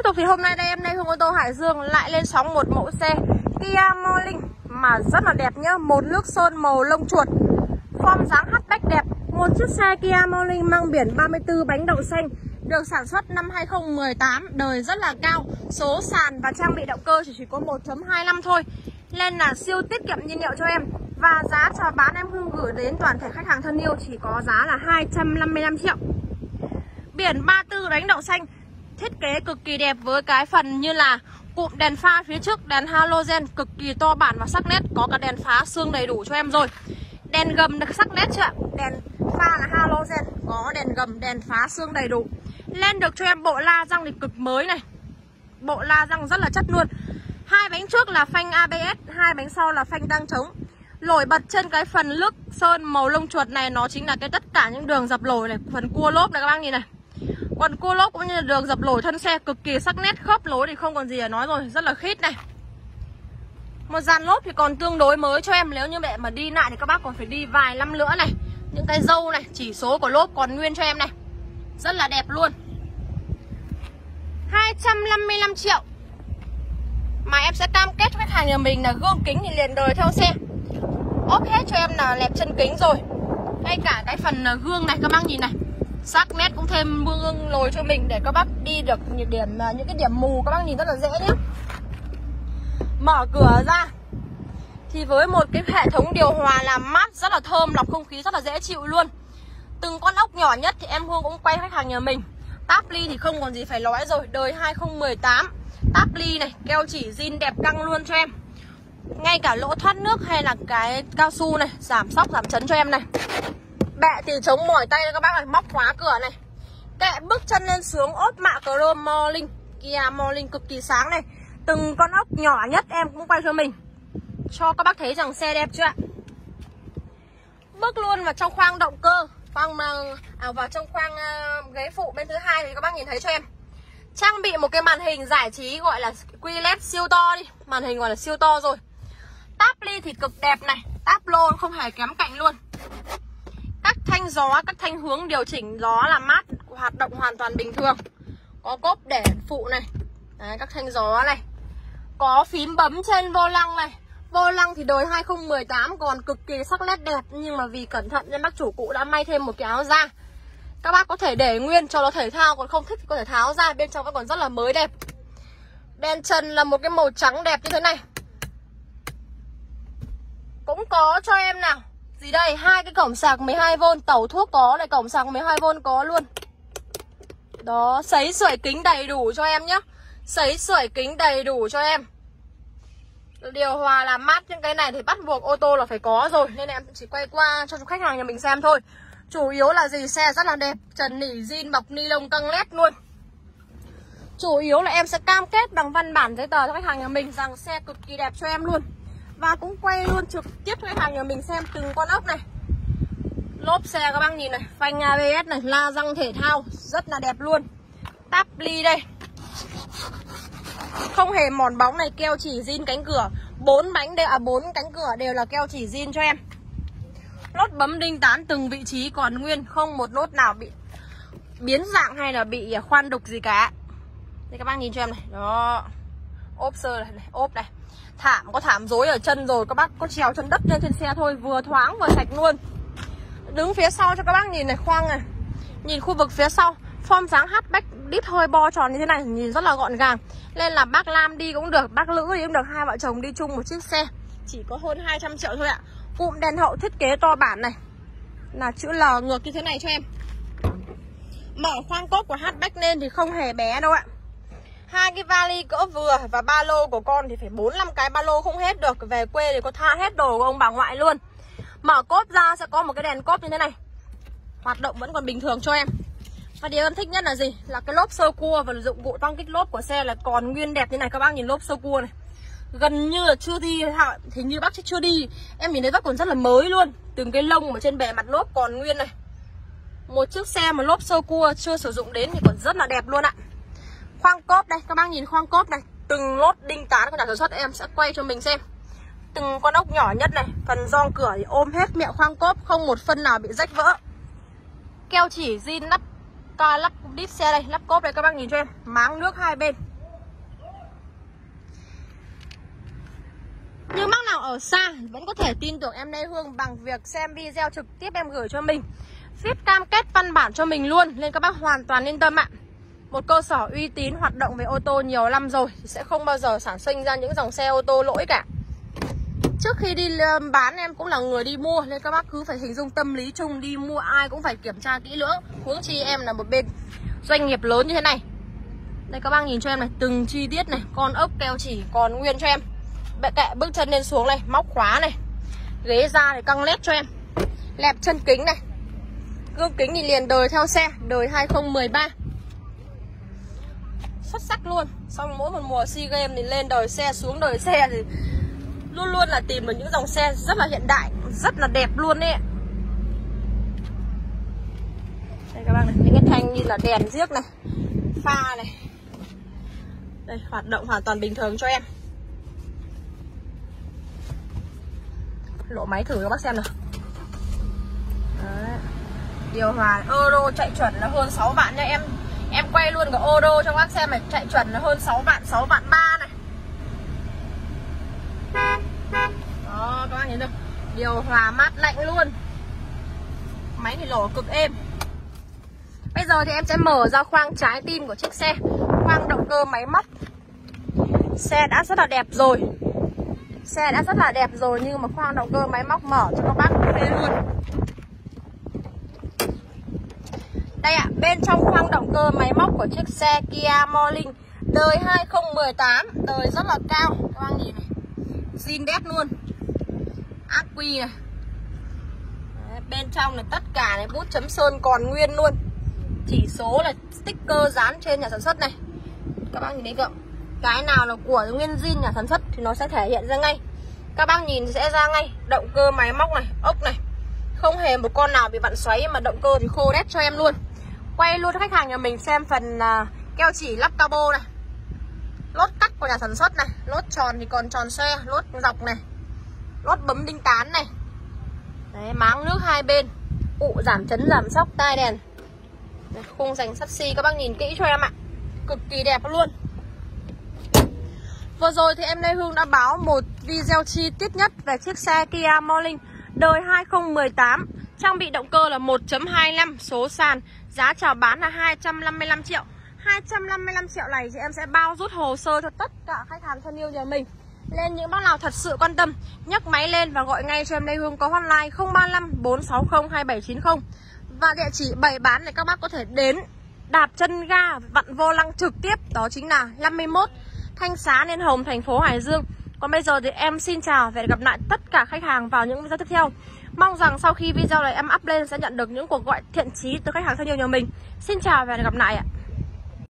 tục thì hôm nay đây em đây Hương ô tô Hải Dương lại lên sóng một mẫu xe Kia Morning mà rất là đẹp nhá, một nước sơn màu lông chuột, form dáng hatchback đẹp. Một chiếc xe Kia Morning mang biển 34 bánh đậu xanh, được sản xuất năm 2018, đời rất là cao, số sàn và trang bị động cơ chỉ có 1.25 thôi, nên là siêu tiết kiệm nhiên liệu cho em. Và giá chào bán em Hương gửi đến toàn thể khách hàng thân yêu chỉ có giá là 255 triệu. Biển 34 bánh đậu xanh, thiết kế cực kỳ đẹp với cái phần như là cụm đèn pha phía trước, đèn halogen cực kỳ to bản và sắc nét, có cả đèn phá xương đầy đủ cho em rồi. Đèn gầm được sắc nét chưa ạ? Đèn pha là halogen, có đèn gầm, đèn phá xương đầy đủ. Lên được cho em bộ la răng thì cực mới này, bộ la răng rất là chất luôn. Hai bánh trước là phanh ABS, hai bánh sau là phanh tăng chống. Nổi bật trên cái phần lướt sơn màu lông chuột này nó chính là cái tất cả những đường dập lồi này, phần cua lốp này các bác nhìn này. Còn cua lốp cũng như là đường dập lồi thân xe cực kỳ sắc nét, khớp nối thì không còn gì để nói rồi, rất là khít này. Một dàn lốp thì còn tương đối mới cho em, nếu như mẹ mà đi lại thì các bác còn phải đi vài năm nữa này. Những cái dâu này, chỉ số của lốp còn nguyên cho em này, rất là đẹp luôn. 255 triệu mà em sẽ cam kết với khách hàng nhà mình là gương kính thì liền đời theo xe, ốp hết cho em là lẹp chân kính rồi. Ngay cả cái phần gương này các bác nhìn này, sắc nét cũng thêm gương lồi cho mình để các bác đi được những cái điểm mù các bác nhìn rất là dễ nhé. Mở cửa ra thì với một cái hệ thống điều hòa làm mát rất là thơm, lọc không khí rất là dễ chịu luôn. Từng con ốc nhỏ nhất thì em Hương cũng quay khách hàng nhà mình. Táp ly thì không còn gì phải nói rồi, đời 2018. Táp ly này, keo chỉ zin đẹp căng luôn cho em. Ngay cả lỗ thoát nước hay là cái cao su này, giảm sóc, giảm chấn cho em này. Bệ thì chống mỏi tay các bác này, móc khóa cửa này. Kệ bước chân lên xuống, ốp mạ chrome Morning, Kia Morning cực kỳ sáng này. Từng con ốc nhỏ nhất em cũng quay cho mình, cho các bác thấy rằng xe đẹp chưa ạ. Bước luôn vào trong khoang động cơ, vào trong khoang ghế phụ bên thứ hai thì các bác nhìn thấy cho em trang bị một cái màn hình giải trí gọi là QLED siêu to đi, màn hình gọi là siêu to rồi. Táp ly thì cực đẹp này, táp lô không hề kém cạnh luôn. Các thanh gió, các thanh hướng điều chỉnh gió làm mát hoạt động hoàn toàn bình thường. Có cốp để phụ này. Đấy, các thanh gió này. Có phím bấm trên vô lăng này. Vô lăng thì đời 2018 còn cực kỳ sắc nét đẹp, nhưng mà vì cẩn thận nên bác chủ cũ đã may thêm một cái áo da. Các bác có thể để nguyên cho nó thể thao, còn không thích thì có thể tháo ra, bên trong vẫn còn rất là mới đẹp. Đèn trần là một cái màu trắng đẹp như thế này. Cũng có cho em nào. Gì đây? Hai cái cổng sạc 12V, tẩu thuốc có này, cổng sạc 12V có luôn. Đó, sấy sưởi kính đầy đủ cho em nhé. Sấy sưởi kính đầy đủ cho em. Điều hòa làm mát những cái này thì bắt buộc ô tô là phải có rồi, nên em chỉ quay qua cho khách hàng nhà mình xem thôi. Chủ yếu là gì? Xe rất là đẹp, trần nỉ zin bọc ni lông căng lét luôn. Chủ yếu là em sẽ cam kết bằng văn bản giấy tờ cho khách hàng nhà mình rằng xe cực kỳ đẹp cho em luôn. Và cũng quay luôn trực tiếp cho khách hàng nhà mình xem từng con ốc này. Lốp xe các bác nhìn này, phanh ABS này, la răng thể thao rất là đẹp luôn. Táp ly đây, không hề mòn bóng này, keo chỉ zin cánh cửa. 4 cánh cửa đều là keo chỉ zin cho em. Lốt bấm đinh tán từng vị trí còn nguyên, không một nốt nào bị biến dạng hay là bị khoan đục gì cả. Đây các bác nhìn cho em này, đó. Ốp sơ này, ốp này. Có thảm rối ở chân rồi, các bác có trèo chân đất lên trên xe thôi, vừa thoáng vừa sạch luôn. Đứng phía sau cho các bác nhìn này, khoang này. Nhìn khu vực phía sau, form dáng hatchback đít hơi bo tròn như thế này, nhìn rất là gọn gàng. Nên là bác nam đi cũng được, bác nữ đi cũng được, hai vợ chồng đi chung một chiếc xe chỉ có hơn 200 triệu thôi ạ. Cụm đèn hậu thiết kế to bản này, là chữ L ngược như thế này cho em. Mở khoang cốp của hatchback lên thì không hề bé đâu ạ. Hai cái vali cỡ vừa và ba lô của con thì phải 4-5 cái ba lô không hết được. Về quê thì có tha hết đồ của ông bà ngoại luôn. Mở cốp ra sẽ có một cái đèn cốp như thế này, hoạt động vẫn còn bình thường cho em. Và điều em thích nhất là gì? Là cái lốp sơ cua và dụng cụ tăng kích lốp của xe là còn nguyên đẹp như này. Các bác nhìn lốp sơ cua này, gần như là chưa đi, hình như bác chưa đi. Em nhìn thấy vẫn còn rất là mới luôn. Từng cái lông ở trên bề mặt lốp còn nguyên này. Một chiếc xe mà lốp sơ cua chưa sử dụng đến thì còn rất là đẹp luôn ạ. Khoang cốp đây, các bác nhìn khoang cốp này, từng lốt đinh tán của nhà sản xuất em sẽ quay cho mình xem. Từng con ốc nhỏ nhất này, phần gioăng cửa thì ôm hết miệng khoang cốp, không một phân nào bị rách vỡ. Keo chỉ zin lắp đít xe đây, lắp cốp đây các bác nhìn cho em, máng nước hai bên. Nhưng bác nào ở xa vẫn có thể tin tưởng em Lê Hương bằng việc xem video trực tiếp em gửi cho mình, viết cam kết văn bản cho mình luôn, nên các bác hoàn toàn yên tâm ạ. Một cơ sở uy tín hoạt động về ô tô nhiều năm rồi thì sẽ không bao giờ sản sinh ra những dòng xe ô tô lỗi cả. Trước khi đi bán em cũng là người đi mua, nên các bác cứ phải hình dung tâm lý chung, đi mua ai cũng phải kiểm tra kỹ lưỡng. Huống chi em là một bên doanh nghiệp lớn như thế này. Đây các bác nhìn cho em này, từng chi tiết này, con ốc keo chỉ còn nguyên cho em. Bệ kệ bước chân lên xuống này, móc khóa này, ghế da này căng led cho em, lẹp chân kính này, gương kính thì liền đời theo xe, đời 2013, xuất sắc luôn. Xong mỗi một mùa SEA Games thì lên đời xe xuống đời xe thì luôn luôn là tìm được những dòng xe rất là hiện đại, rất là đẹp luôn đấy. Đây các bác này, những cái thanh như là đèn rước này, pha này, đây hoạt động hoàn toàn bình thường cho em. Lỗ máy thử các bác xem nào. Đấy. Điều hòa Euro chạy chuẩn là hơn 6 vạn nha em. Em quay luôn cái Euro cho các bác xem này, chạy chuẩn là hơn 6 vạn, 6 vạn 3 này. Đó các bác nhìn được. Điều hòa mát lạnh luôn. Máy thì nổ cực êm. Bây giờ thì em sẽ mở ra khoang trái tim của chiếc xe, khoang động cơ máy móc. Xe đã rất là đẹp rồi, xe đã rất là đẹp rồi, nhưng mà khoang động cơ máy móc mở cho các bác phê luôn. Đây ạ, bên trong khoang động cơ máy móc của chiếc xe Kia Morning đời 2018, đời rất là cao. Các bác nhìn này, zin đét luôn, ác quy này. Đấy, bên trong này tất cả này bút chấm sơn còn nguyên luôn, chỉ số là sticker dán trên nhà sản xuất này. Các bác nhìn thấy không? Cái nào là của nguyên zin nhà sản xuất thì nó sẽ thể hiện ra ngay. Các bác nhìn sẽ ra ngay. Động cơ máy móc này, ốc này, không hề một con nào bị vặn xoáy, mà động cơ thì khô đét cho em luôn. Quay luôn cho khách hàng nhà mình xem phần keo chỉ lắp cabo này, lốt cắt của nhà sản xuất này, lốt tròn thì còn tròn xe, lốt dọc này, lốt bấm đinh tán này. Đấy, máng nước hai bên, ụ giảm chấn giảm sóc, tai đèn. Đấy, khung sành sắt xi các bác nhìn kỹ cho em ạ, cực kỳ đẹp luôn. Vừa rồi thì em Lê Hương đã báo một video chi tiết nhất về chiếc xe Kia Morning đời 2018, trang bị động cơ là 1.25, số sàn, giá chào bán là 255 triệu. 255 triệu này thì em sẽ bao rút hồ sơ cho tất cả khách hàng thân yêu nhà mình. Nên những bác nào thật sự quan tâm, nhấc máy lên và gọi ngay cho em Lê Hương có hotline 035 460 2790. Và địa chỉ bày bán này các bác có thể đến đạp chân ga, vặn vô lăng trực tiếp, đó chính là 51 Thanh Xá Liên Hồng, thành phố Hải Dương. Còn bây giờ thì em xin chào và hẹn gặp lại tất cả khách hàng vào những video tiếp theo. Mong rằng sau khi video này em up lên sẽ nhận được những cuộc gọi thiện chí từ khách hàng thân yêu nhà mình. Xin chào và hẹn gặp lại ạ.